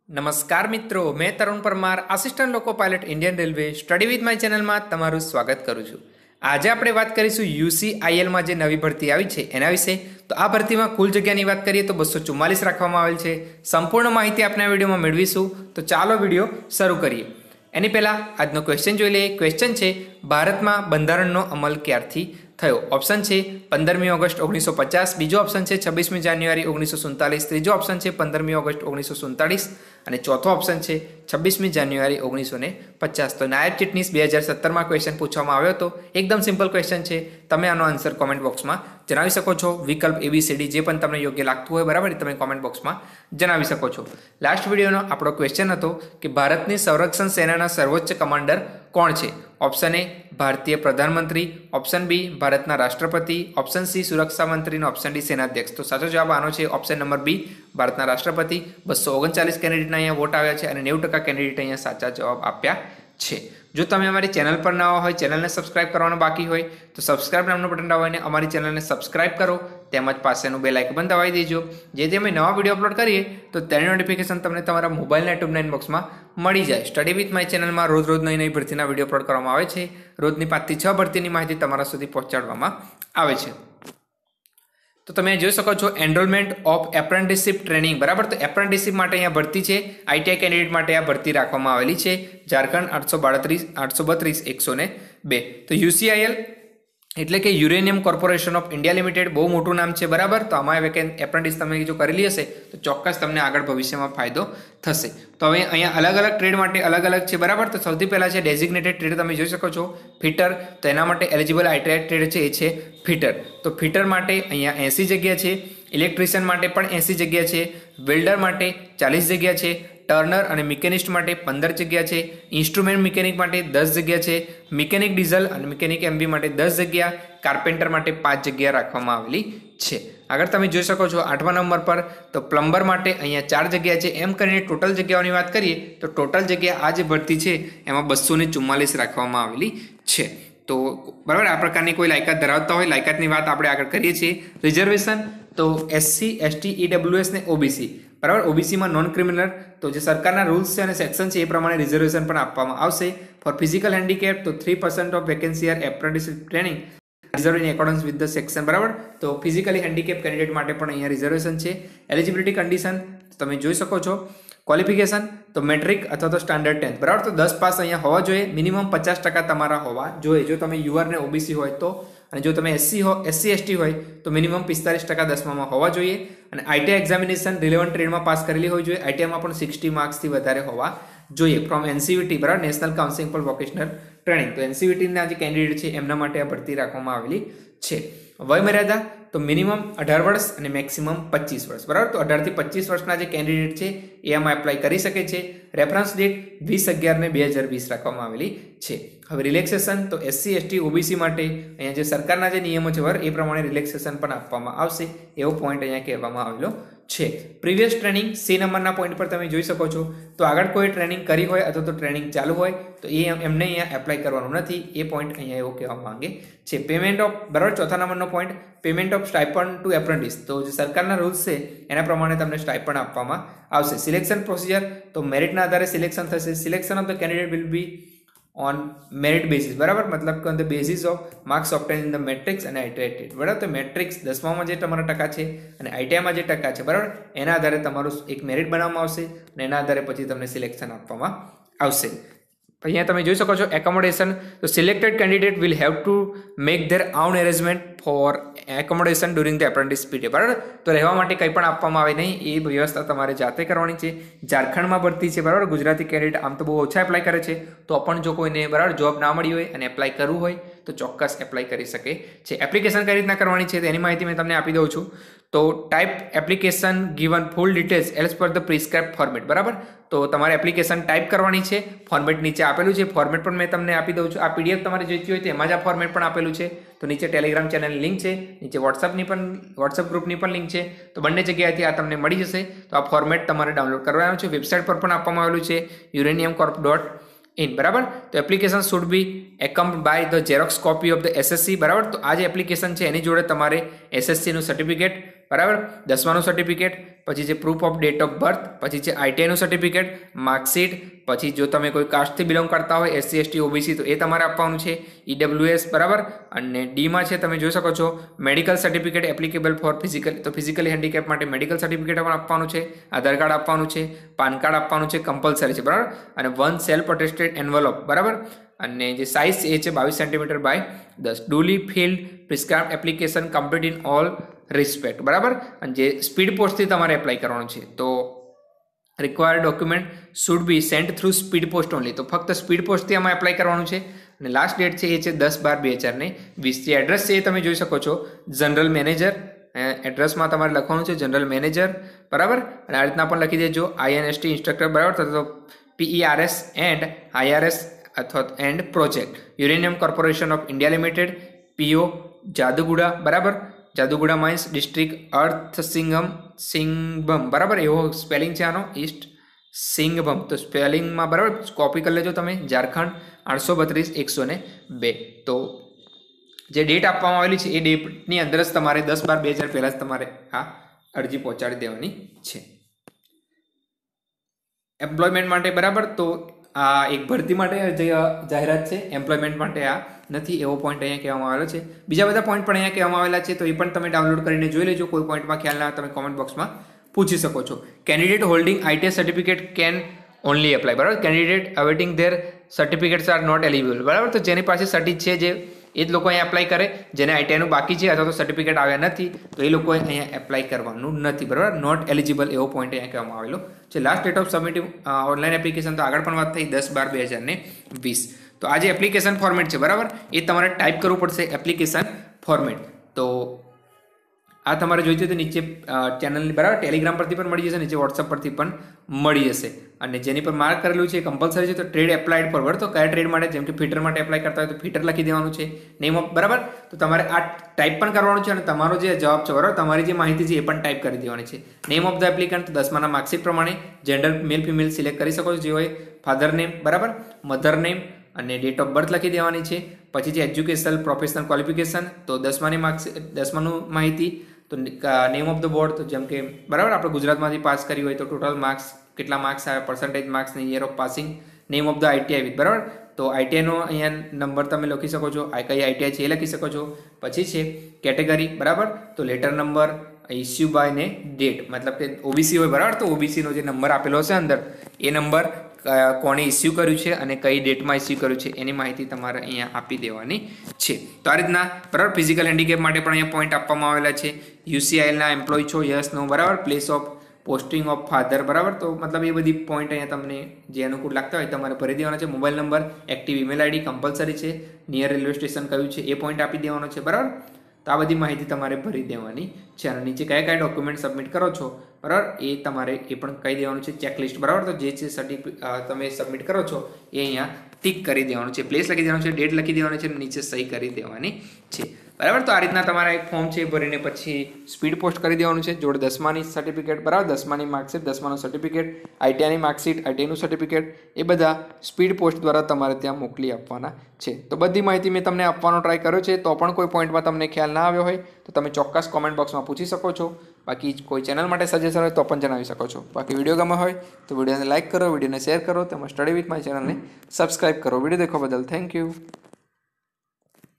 નમસ્કાર મિત્રો, મેં Tarun Parmar, assistant loco pilot Indian railway study with my ચેનલમાં તમારું સ્વાગત કરું છું। આજે આપણે વાત કરીશું યુસીઆઈએલમાં જે નવી ભરતી આવી છે એના વિશે। તો આ ભરતીમાં કુલ જગ્યાની વાત કરીએ તો 244 રાખવામાં આવેલ છે। સંપૂર્ણ માહિતી આપણે આ વિડીયોમાં મેળવીશું, તો ચાલો વિડીયો શરૂ કરીએ। એની પહેલાં આજનો ક્વેશ્ચન જોઈ લઈએ। ક્વેશ્ચન છે, ભારતમાં બંધારણનો અમલ ક્યારથી થયો? ઓપ્શન છે 15મી ઓગસ્ટ 1950, બીજો ઓપ્શન છે 26મી જાન્યુઆરી 1947, ત્રીજો ઓપ્શન છે 15મી ઓગસ્ટ 1947 અને ચોથો ઓપ્શન છે 26મી જાન્યુઆરી 1950। તો નાયબ ચીટનીસ 2017માં ક્વેશ્ચન પૂછવામાં આવ્યો હતો। એકદમ સિમ્પલ ક્વેશ્ચન છે, તમે આનો આન્સર કોમેન્ટ બોક્સમાં જણાવી શકો છો। વિકલ્પ ABCD જે પણ તમને યોગ્ય લાગતું હોય, બરાબર, તમે કોમેન્ટ બોક્સમાં જણાવી શકો છો। લાસ્ટ વિડીયોનો આપણો ક્વેશ્ચન હતો કે ભારતની સંરક્ષણ સેનાના સર્વોચ્ચ કમાન્ડર કોણ છે? ઓપ્શન A ભારતીય પ્રધાનમંત્રી, ઓપ્શન B ભારતના રાષ્ટ્રપતિ, ઓપ્શન C સુરક્ષા મંત્રી અને ઓપ્શન D સેનાધ્યક્ષ। તો સાચો જવાબ આનો છે ઓપ્શન નંબર B ભારતના રાષ્ટ્રપતિ। 239 કેન્ડિડેટના અહીંયા વોટ આવ્યા છે અને 90% કેન્ડિડેટ અહીંયા સાચા જવાબ આપ્યા છે। જો તમે અમારી ચેનલ પર નવા હોય, ચેનલને સબસ્ક્રાઇબ કરવાનું બાકી હોય તો સબસ્ક્રાઇબ નામનું બટન દબાવીને અમારી ચેનલને સબસ્ક્રાઇબ કરો, તેમજ પાસેનું બેલ આઇકન દબાવી દેજો, જેથી અમે નવા વિડીયો અપલોડ કરીએ તો તેની નોટિફિકેશન તમને તમારા મોબાઈલના યુટ્યુબના ઇનબોક્સમાં મળી જાય। સ્ટડી વિથ માય ચેનલમાં રોજ નવી ભરતીના વિડીયો અપલોડ કરવામાં આવે છે। રોજની 5 થી 6 ભરતીની માહિતી તમારા સુધી પહોંચાડવામાં આવે છે। તો તમે જોઈ શકો છો એનરોલમેન્ટ ઓફ એપ્રેન્ટિસશિપ ટ્રેનિંગ, બરાબર। તો એપ્રેન્ટિસશિપ માટે અહીંયા ભરતી છે, આઈટીઆઈ કેન્ડિડેટ માટે આ ભરતી રાખવામાં આવેલી છે। ઝારખંડ 832 102। તો યુસીઆઈએલ એટલે કે uranium corporation of India limited, બહુ મોટું નામ છે, બરાબર। તો આમાં એપ્રેન્ટિસ તમે જો કરેલી હશે તો ચોક્કસ તમને આગળ ભવિષ્યમાં ફાયદો થશે। તો હવે અહીંયા અલગ અલગ ટ્રેડ માટે અલગ અલગ છે, બરાબર। તો સૌથી પહેલાં છે ડેઝિગ્નેટેડ ટ્રેડ, તમે જોઈ શકો છો ફિટર, તો એના માટે એલિજિબલ આઈટીઆઈ ટ્રેડ છે એ છે ફિટર। તો ફિટર માટે અહીંયા 80 જગ્યા છે, ઇલેક્ટ્રિશિયન માટે પણ 80 જગ્યા છે, વેલ્ડર માટે 40 જગ્યા છે, ટર્નર અને મિકેનિસ્ટ માટે 15 જગ્યા છે, ઇન્સ્ટ્રુમેન્ટ મિકેનિક માટે 10 જગ્યા છે, મિકેનિક ડીઝલ અને મિકેનિક એમબી માટે 10 જગ્યા, કાર્પેન્ટર માટે 5 જગ્યા રાખવામાં આવેલી છે। આગળ તમે જોઈ શકો છો 8મા નંબર પર તો પ્લમ્બર માટે અહીંયા 4 જગ્યા છે। એમ કરીને ટોટલ જગ્યાઓની વાત કરીએ તો ટોટલ જગ્યા આ જે ભરતી છે એમાં 244 રાખવામાં આવેલી છે। તો બરાબર, આ પ્રકારની કોઈ લાયકાત ધરાવતા હોય, લાયકાતની વાત આપણે આગળ કરીએ છીએ। રિઝર્વેશન તો SC ST EWS ને OBC, બરાબર। ઓબીસીમાં નોન ક્રિમિનલ, તો જે સરકારના રૂલ્સ છે અને સેક્શન છે એ પ્રમાણે રિઝર્વેશન પણ આપવામાં આવશે। ફોર ફિઝિકલ હેન્ડીકેપ તો 3% of vacancy are apprenticeship training reserve in accordance with the section, બરાબર। તો ફિઝિકલી હેન્ડીકેપ કેન્ડિડેટ માટે પણ અહીંયા રિઝર્વેશન છે। એલિજિબિલિટી કન્ડિશન તમે જોઈ શકો છો, ક્વોલિફિકેશન તો મેટ્રિક અથવા તો સ્ટાન્ડર્ડ 10th, બરાબર। તો 10 પાસ અહીંયા હોવા જોઈએ, મિનિમમ 50% તમારા હોવા જોઈએ જો તમે યુઆર ને ઓબીસી હોય તો, અને જો તમે SC ST હોય તો મિનિમમ 45% 10માં હોવા જોઈએ, અને આઈટીઆઈ એક્ઝામિનેશન રિલેવન્ટ ટ્રેડમાં પાસ કરેલી હોવી જોઈએ। આઈટીઆઈમાં પણ 60 માર્ક્સથી વધારે હોવા જોઈએ ફ્રોમ NCVT, બરાબર, national council for vocational training. તો NCVTના જે કેન્ડિડેટ છે એમના માટે આ ભરતી રાખવામાં આવેલી છે। વયમર્યાદા તો મિનિમમ 18 વર્ષ અને મેક્સિમમ 25 વર્ષ, બરાબર। તો 18 થી 25 વર્ષના જે કેન્ડિડેટ છે એ આમાં એપ્લાય કરી શકે છે। રેફરન્સ ડેટ 20/11/2020 રાખવામાં આવેલી છે। હવે રિલેક્સેશન તો SC ST OBC માટે અહીંયા જે સરકારના જે નિયમો છે એ પ્રમાણે રિલેક્સેશન પણ આપવામાં આવશે, એવો પોઈન્ટ અહીંયા કહેવામાં આવેલો છે। પ્રીવિયસ ટ્રેનિંગ C નંબરના પોઈન્ટ પર તમે જોઈ શકો છો, તો આગળ કોઈ ટ્રેનિંગ કરી હોય અથવા તો ટ્રેનિંગ ચાલુ હોય તો એ એમને અહીંયા એપ્લાય કરવાનું નથી, એ પોઈન્ટ અહીંયા એવો કહેવા માંગે છે। પેમેન્ટ ઓફ, બરાબર, ચોથા નંબરનો point payment of stipend to apprentice, તો જે સરકારના રૂલ્સ છે એના પ્રમાણે તમને સ્ટાઇપન્ડ આપવામાં આવશે। સિલેક્શન પ્રોસિજર તો મેરિટના આધારે સિલેક્શન થશે। Selection of the candidate will be on merit basis, બરાબર, મતલબ કે on the basis of marks obtain in the matrics અને આઈટીઆઈ, બરાબર। તો મેટ્રિક્સ 10માં જે તમારા ટકા છે અને આઈટીઆઈમાં જે ટકા છે, બરાબર, એના આધારે તમારું એક મેરિટ બનાવવામાં આવશે અને એના આધારે પછી તમને સિલેક્શન આપવામાં આવશે। અહીંયા તમે જોઈ શકો છો એકોમોડેશન, તો selected candidate will have to make their own arrangement for accommodation during the apprentice period, બરાબર। તો રહેવા માટે કંઈ પણ આપવામાં આવે નહીં, એ વ્યવસ્થા તમારે જાતે કરવાની છે। ઝારખંડમાં ભરતી છે, બરાબર। ગુજરાતી કેન્ડિડેટ આમ તો બહુ ઓછા એપ્લાય કરે છે, તો પણ જો કોઈને, બરાબર, જોબ ના મળી હોય અને એપ્લાય કરવું હોય તો ચોક્કસ એપ્લાય કરી શકે છે। એપ્લિકેશન કઈ રીતના કરવાની છે તેની માહિતી મેં તમને આપી દઉં છું। તો type application given full details as per the prescribe format, બરાબર। તો તમારે એપ્લિકેશન ટાઈપ કરવાની છે, ફોર્મેટ નીચે આપેલું છે, ફોર્મેટ પણ મેં તમને આપી દઉં છું। આ PDF તમારે જોઈતી હોય તો એમાં જ આ ફોર્મેટ પણ આપેલું છે। તો નીચે ટેલિગ્રામ ચેનલની લિંક છે, નીચે વોટ્સઅપ ગ્રુપની પણ લિંક છે, તો બંને જગ્યાએથી આ તમને મળી જશે। તો આ ફોર્મેટ તમારે ડાઉનલોડ કરવાનું છે, વેબસાઇટ પર પણ આપવામાં આવેલું છે uraniumcorp.in, બરાબર। તો application should be accompanied by the xerox copy of the SSC, બરાબર। તો આ જે એપ્લિકેશન છે એની જોડે તમારે SSC નું સર્ટિફિકેટ બરાબર, 10માનું સર્ટિફિકેટ, પછી છે proof of date of birth, પછી છે આઈટીઆઈનું સર્ટિફિકેટ, માર્કશીટ, પછી જો તમે કોઈ કાસ્ટથી બિલોંગ કરતા હોય એસસી એસટી ઓબીસી તો એ તમારે આપવાનું છે, ઈડબ્લ્યુએસ, બરાબર. અને ડીમાં છે તમે જોઈ શકો છો medical certificate applicable for physical, તો ફિઝિકલી હેન્ડીકેપ માટે મેડિકલ સર્ટિફિકેટ પણ આપવાનું છે, આધાર કાર્ડ આપવાનું છે, પાન કાર્ડ આપવાનું છે, કમ્પલસરી છે, બરાબર. અને 1 સેલ્ફ અટેસ્ટેડ એન્વલોપ, બરાબર. અને જે સાઇઝ એ છે 22 centimetre by 10, duly filled prescribe application complete in all respect, બરાબર. અને જે સ્પીડ પોસ્ટથી તમારે એપ્લાય કરવાનું છે તો required document should be sent through speed post only, તો ફક્ત સ્પીડ પોસ્ટથી આમાં એપ્લાય કરવાનું છે. અને લાસ્ટ ડેટ છે એ છે 10/12/2020. જે એડ્રેસ છે એ તમે જોઈ શકો છો જનરલ મેનેજર, એડ્રેસમાં તમારે લખવાનું છે જનરલ મેનેજર, બરાબર. અને આ રીતના પણ લખી દેજો INST ઇન્સ્ટ્રક્ટર, બરાબર, તો PERS એન્ડ IRS અથવા and project uranium corporation of India limited, PO Jadugoda, બરાબર. જાદુગુડા માઇન્સ ડિસ્ટ્રિક્ટ અર્થ સિંઘભમ, બરાબર, એવો સ્પેલિંગ છે આનો, ઈસ્ટ સિંઘભમ, તો સ્પેલિંગમાં બરાબર કોપી કરી લેજો તમે, ઝારખંડ 832-102. તો જે ડેટ આપવામાં આવેલી છે એ ડેટની અંદર જ તમારે 10/12/2000 પહેલાં જ તમારે આ અરજી પહોંચાડી દેવાની છે એમ્પ્લોયમેન્ટ માટે, બરાબર. તો આ એક ભરતી માટે જે જાહેરાત છે, એમ્પ્લોયમેન્ટ માટે આ નથી, એવો પોઈન્ટ અહીંયા કહેવામાં આવેલો છે. બીજા બધા પોઈન્ટ પણ અહીંયા કહેવામાં આવેલા છે, તો એ પણ તમે ડાઉનલોડ કરીને જોઈ લેજો. કોઈ પોઈન્ટમાં ખ્યાલ ના તમે કોમેન્ટ બોક્સમાં પૂછી શકો છો. Candidate holding ITI certificate can only apply, બરાબર. Candidate awaiting their certificates are not eligible, બરાબર. તો જેની પાસે સર્ટિ છે જે એ જ લોકો અહીંયા એપ્લાય કરે, જેને આઈટીઆઈનું બાકી છે અથવા તો સર્ટિફિકેટ આવ્યા નથી તો એ લોકોએ અહીંયા એપ્લાય કરવાનું નથી, બરાબર. નોટ એલિજિબલ એવો પોઈન્ટ અહીંયા કહેવામાં આવેલો છે. Last date of submitting online application તો આગળ પણ વાત થઈ 10/12/2020. તો આ જે એપ્લિકેશન ફોર્મેટ છે, બરાબર, એ તમારે ટાઈપ કરવું પડશે એપ્લિકેશન ફોર્મેટ. તો આ તમારે જોઈતું તો નીચે ચેનલની, બરાબર, ટેલિગ્રામ પરથી પણ મળી જશે, નીચે વોટ્સઅપ પરથી પણ મળી જશે. અને જેની પર માર્ક કરેલું છે એ કમ્પલસરી છે, તો ટ્રેડ એપ્લાઇડ પર, બરાબર. તો કયા ટ્રેડ માટે, જેમ કે ફિટર માટે એપ્લાય કરતા હોય તો ફિટર લખી દેવાનું છે, નેમ ઓફ, બરાબર. તો તમારે આ ટાઈપ પણ કરવાનું છે અને તમારો જે જવાબ છે, બરાબર, તમારી જે માહિતી છે એ પણ ટાઈપ કરી દેવાની છે. નેમ ઓફ ધ એપ્લિકન્ટ 10માના માર્કશીટ પ્રમાણે જેન્ડર મેલ ફિમેલ સિલેક્ટ કરી શકો છો, જે હોય ફાધર નેમ, બરાબર, મધર નેમ અને ડેટ ઓફ બર્થ લખી દેવાની છે. પછી જે એજ્યુકેશનલ પ્રોફેશનલ ક્વોલિફિકેશન, તો 10માની માર્કશીટ, 10માનું માહિતી, તો નેમ ઓફ ધ બોર્ડ, તો જેમ કે, બરાબર, આપણે ગુજરાતમાંથી પાસ કરી હોય તો ટોટલ માર્ક્સ કેટલા માર્ક્સ આવે, પર્સન્ટેજ માર્ક્સ ને year of passing, name of the ITI with, બરાબર. તો આઈટીઆઈનો અહીંયા નંબર તમે લખી શકો છો, આ કઈ આઈટીઆઈ છે એ લખી શકો છો. પછી છે કેટેગરી, બરાબર, તો લેટર નંબર, ઇસ્યુ બાય ને ડેટ, મતલબ કે ઓબીસી હોય, બરાબર, તો ઓબીસીનો જે નંબર આપેલો હશે અંદર એ નંબર કોણે ઇસ્યુ કર્યું છે અને કઈ ડેટમાં ઇસ્યુ કર્યું છે એની માહિતી તમારે અહીંયા આપી દેવાની છે. તો આ રીતના, બરાબર, ફિઝિકલ હેન્ડીકેપ માટે પણ અહીંયા પોઈન્ટ આપવામાં આવેલા છે. યુસીઆઈએલના એમ્પ્લોય છો, યસ નો, બરાબર. Place of posting of father, બરાબર. તો મતલબ એ બધી પોઈન્ટ અહીંયા તમને જે અનુકૂળ લાગતા હોય તમારે ભરી દેવાના છે. Mobile number, active email ID compulsory છે. નિયર રેલવે સ્ટેશન કયું છે એ પોઈન્ટ આપી દેવાનો છે, બરાબર. તો આ બધી માહિતી તમારે ભરી દેવાની છે. અને નીચે કયા કયા ડોક્યુમેન્ટ સબમિટ કરો છો, બરાબર, એ તમારે એ પણ કહી દેવાનું છે. ચેકલિસ્ટ, બરાબર. તો જે છે તમે સબમિટ કરો છો એ અહીંયા ટીક કરી દેવાનું છે, પ્લેસ લખી દેવાનું છે, ડેટ લખી દેવાની છે, નીચે સહી કરી દેવાની છે, બરાબર. તો આ રીતના તમારા એક ફોર્મ છે ભરીને પછી સ્પીડ પોસ્ટ કરી દેવાનું છે. જોડે 10માની સર્ટિફિકેટ, બરાબર, 10માની માર્કશીટ, 10માનું સર્ટિફિકેટ, આઈટીઆઈની માર્કશીટ, આઈટીઆઈનું સર્ટિફિકેટ, એ બધા સ્પીડ પોસ્ટ દ્વારા તમારે ત્યાં મોકલી આપવાના છે. તો બધી માહિતી મેં તમને આપવાનો ટ્રાય કર્યો છે. તો પણ કોઈ પોઈન્ટમાં તમને ખ્યાલ ના આવ્યો હોય તો તમે ચોક્કસ કોમેન્ટ બોક્સમાં પૂછી શકો છો. બાકી કોઈ ચેનલ માટે સજેશન હોય તો પણ જણાવી શકો છો. બાકી વિડીયો ગમે હોય તો વિડીયોને લાઇક કરો, વિડીયોને શેર કરો, તેમજ સ્ટડી વિથ માય ચેનલને સબસ્ક્રાઇબ કરો. વિડીયો દેખવા બદલ થેન્ક યુ.